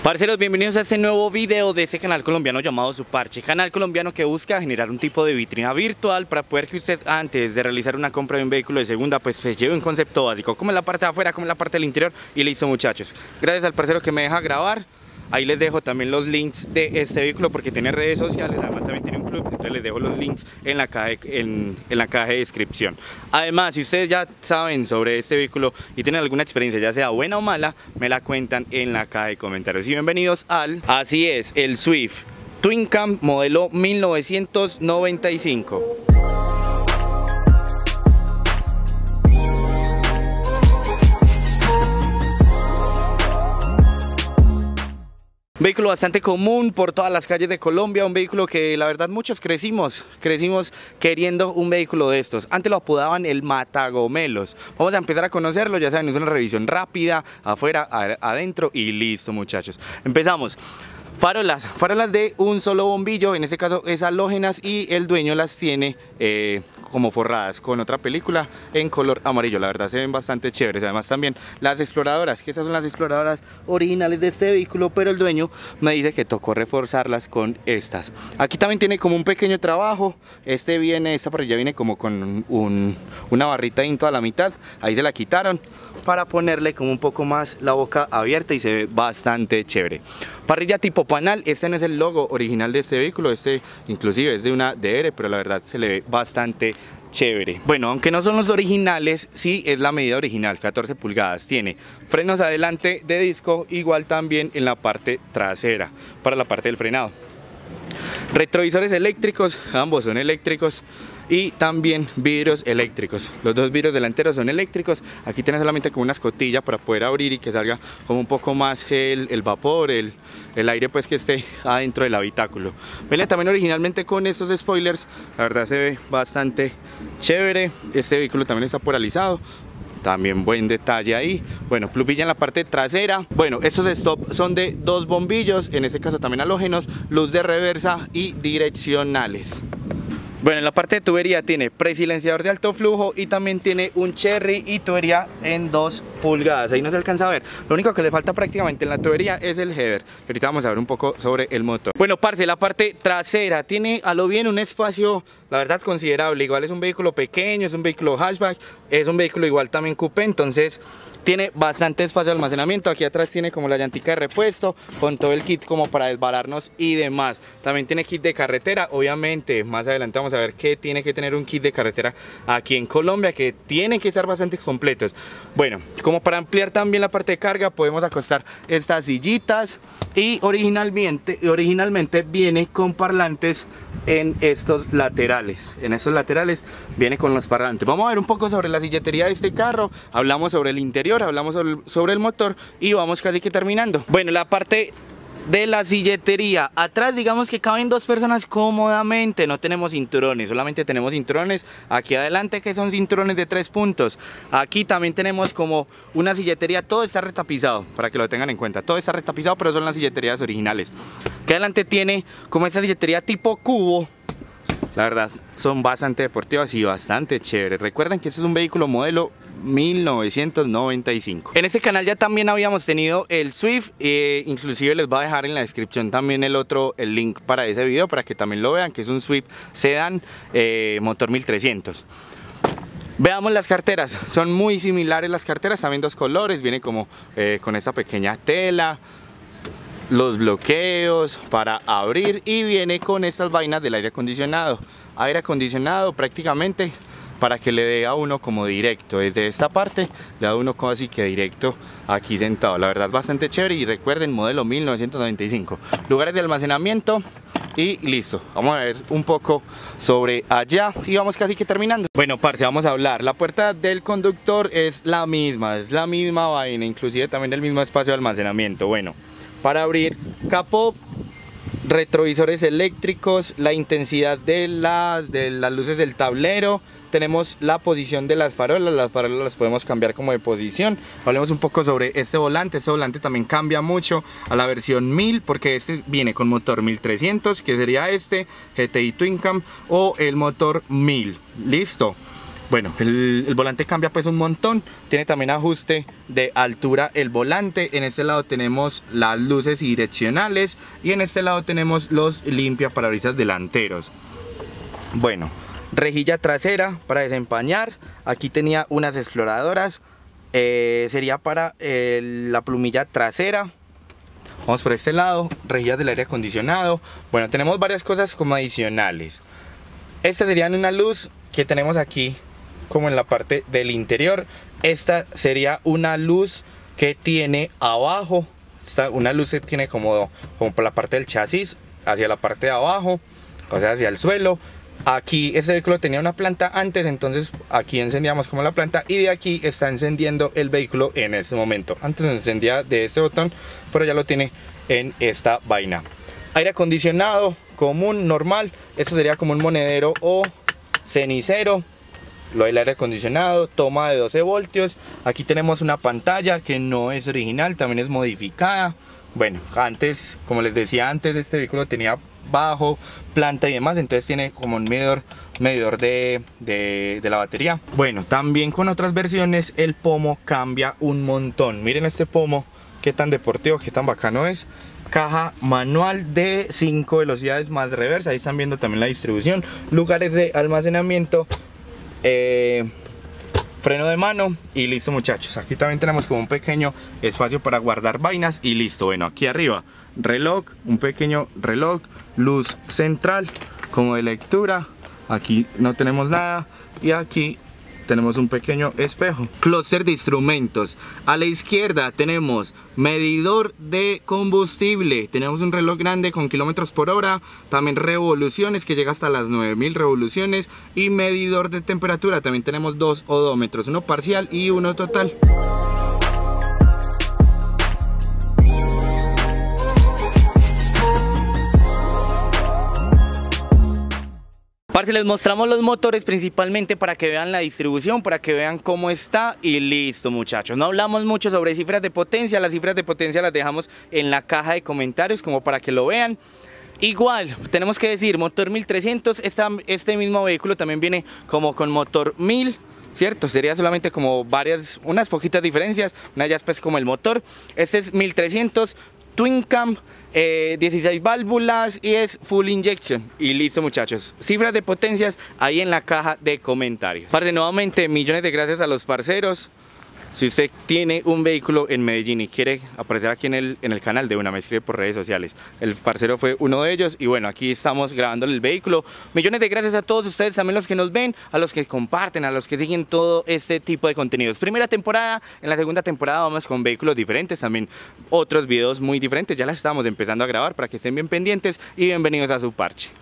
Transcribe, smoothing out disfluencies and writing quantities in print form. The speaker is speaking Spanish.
Parceros, bienvenidos a este nuevo video de este canal colombiano llamado Su Parche, canal colombiano que busca generar un tipo de vitrina virtual para poder que usted, antes de realizar una compra de un vehículo de segunda, pues lleve un concepto básico, como en la parte de afuera, como en la parte del interior, y listo, muchachos. Gracias al parcero que me deja grabar. Ahí les dejo también los links de este vehículo porque tiene redes sociales, además también tiene un club, entonces les dejo los links en la caja de descripción. Además, si ustedes ya saben sobre este vehículo y tienen alguna experiencia, ya sea buena o mala, me la cuentan en la caja de comentarios. Y bienvenidos al, así es, el Swift Twin Cam modelo 1995. Vehículo bastante común por todas las calles de Colombia, un vehículo que la verdad muchos crecimos queriendo un vehículo de estos. Antes lo apodaban el Matagomelos. Vamos a empezar a conocerlo, ya saben, es una revisión rápida, afuera, adentro y listo, muchachos. Empezamos. Farolas de un solo bombillo, en este caso es halógenas, y el dueño las tiene como forradas con otra película en color amarillo. La verdad se ven bastante chéveres. Además también las exploradoras, que estas son las exploradoras originales de este vehículo, pero el dueño me dice que tocó reforzarlas con estas. Aquí también tiene como un pequeño trabajo. Esta parrilla viene como con una barrita en toda la mitad, ahí se la quitaron para ponerle como un poco más la boca abierta y se ve bastante chévere. Parrilla tipo panal, este no es el logo original de este vehículo, este inclusive es de una DR, pero la verdad se le ve bastante chévere. Bueno, aunque no son los originales, sí es la medida original, 14 pulgadas. Tiene frenos adelante de disco, igual también en la parte trasera, para la parte del frenado. Retrovisores eléctricos, ambos son eléctricos, y también vidrios eléctricos. Los dos vidrios delanteros son eléctricos. Aquí tiene solamente como una escotilla para poder abrir y que salga como un poco más el vapor, el aire pues que esté adentro del habitáculo. Viene también originalmente con estos spoilers, la verdad se ve bastante chévere. Este vehículo también está polarizado, también buen detalle ahí. Bueno, plumilla en la parte trasera. Bueno, estos stop son de dos bombillos, en este caso también halógenos, luz de reversa y direccionales. Bueno, en la parte de tubería tiene presilenciador de alto flujo y también tiene un cherry y tubería en 2 pulgadas. Ahí no se alcanza a ver. Lo único que le falta prácticamente en la tubería es el header. Ahorita vamos a ver un poco sobre el motor. Bueno, parce, la parte trasera tiene a lo bien un espacio, la verdad, considerable. Igual es un vehículo pequeño, es un vehículo hatchback, es un vehículo igual también coupé, entonces tiene bastante espacio de almacenamiento. Aquí atrás tiene como la llantica de repuesto con todo el kit como para desbararnos y demás. También tiene kit de carretera. Obviamente más adelante vamos a ver que tiene que tener un kit de carretera aquí en Colombia, que tienen que estar bastante completos. Bueno, como para ampliar también la parte de carga, podemos acostar estas sillitas, y originalmente viene con parlantes en estos laterales. En estos laterales viene con los parlantes. Vamos a ver un poco sobre la silletería de este carro. Hablamos sobre el interior, hablamos sobre el motor y vamos casi que terminando. Bueno, la parte de la silletería, atrás digamos que caben dos personas cómodamente. No tenemos cinturones, solamente tenemos cinturones aquí adelante, que son cinturones de 3 puntos. Aquí también tenemos como una silletería, todo está retapizado, para que lo tengan en cuenta, todo está retapizado, pero son las silleterías originales. Aquí adelante tiene como esta silletería tipo cubo. La verdad son bastante deportivas y bastante chéveres. Recuerden que este es un vehículo modelo 1995. En este canal ya también habíamos tenido el Swift, inclusive les voy a dejar en la descripción también el link para ese video, para que también lo vean, que es un Swift Sedan motor 1300. Veamos las carteras, son muy similares las carteras, también dos colores, viene como con esta pequeña tela, los bloqueos para abrir, y viene con estas vainas del aire acondicionado prácticamente para que le dé a uno como directo desde esta parte, le da uno como así que directo aquí sentado. La verdad bastante chévere, y recuerden, modelo 1995. Lugares de almacenamiento y listo. Vamos a ver un poco sobre allá y vamos casi que terminando. Bueno, parce, vamos a hablar. La puerta del conductor es la misma vaina, inclusive también el mismo espacio de almacenamiento. Bueno, para abrir capó, retrovisores eléctricos, la intensidad de las luces del tablero. Tenemos la posición de las farolas las podemos cambiar como de posición. Hablemos un poco sobre este volante también cambia mucho a la versión 1000, porque este viene con motor 1300, que sería este GTI Twin Cam, o el motor 1000, listo. Bueno, el volante cambia pues un montón, tiene también ajuste de altura el volante. En este lado tenemos las luces direccionales y en este lado tenemos los limpiaparabrisas delanteros. Bueno, rejilla trasera para desempañar, aquí tenía unas exploradoras, sería para la plumilla trasera. Vamos por este lado, rejillas del aire acondicionado. Bueno, tenemos varias cosas como adicionales. Esta sería una luz que tenemos aquí como en la parte del interior. Esta sería una luz que tiene abajo, una luz que tiene como por la parte del chasis hacia la parte de abajo, o sea hacia el suelo. Aquí este vehículo tenía una planta antes, entonces aquí encendíamos como la planta y de aquí está encendiendo el vehículo en este momento. Antes encendía de este botón, pero ya lo tiene en esta vaina. Aire acondicionado común, normal. Esto sería como un monedero o cenicero. Lo del aire acondicionado, toma de 12 voltios. Aquí tenemos una pantalla que no es original, también es modificada. Bueno, antes, como les decía antes, este vehículo tenía bajo, planta y demás, entonces tiene como un medidor de la batería. Bueno, también con otras versiones el pomo cambia un montón. Miren este pomo, qué tan deportivo, qué tan bacano es. Caja manual de 5 velocidades más reversa, ahí están viendo también la distribución, lugares de almacenamiento, freno de mano y listo muchachos. Aquí también tenemos como un pequeño espacio para guardar vainas y listo. Bueno, aquí arriba reloj, un pequeño reloj, luz central como de lectura. Aquí no tenemos nada y aquí tenemos un pequeño espejo. Clúster de instrumentos. A la izquierda tenemos medidor de combustible. Tenemos un reloj grande con kilómetros por hora. También revoluciones que llega hasta las 9000 revoluciones. Y medidor de temperatura. También tenemos dos odómetros. Uno parcial y uno total. Parce, les mostramos los motores principalmente para que vean la distribución, para que vean cómo está y listo muchachos. No hablamos mucho sobre cifras de potencia, las cifras de potencia las dejamos en la caja de comentarios como para que lo vean. Igual, tenemos que decir, motor 1300, este mismo vehículo también viene como con motor 1000. ¿Cierto? Sería solamente como unas poquitas diferencias, una ya es pues como el motor. Este es 1300 Twin Cam, 16 válvulas y es full injection. Y listo muchachos, cifras de potencias ahí en la caja de comentarios. Parce, nuevamente millones de gracias a los parceros. Si usted tiene un vehículo en Medellín y quiere aparecer aquí en el canal, de una me escribe por redes sociales. El parcero fue uno de ellos y bueno, aquí estamos grabándole el vehículo. Millones de gracias a todos ustedes, también los que nos ven, a los que comparten, a los que siguen todo este tipo de contenidos. Primera temporada, en la segunda temporada vamos con vehículos diferentes, también otros videos muy diferentes. Ya las estamos empezando a grabar para que estén bien pendientes y bienvenidos a su parche.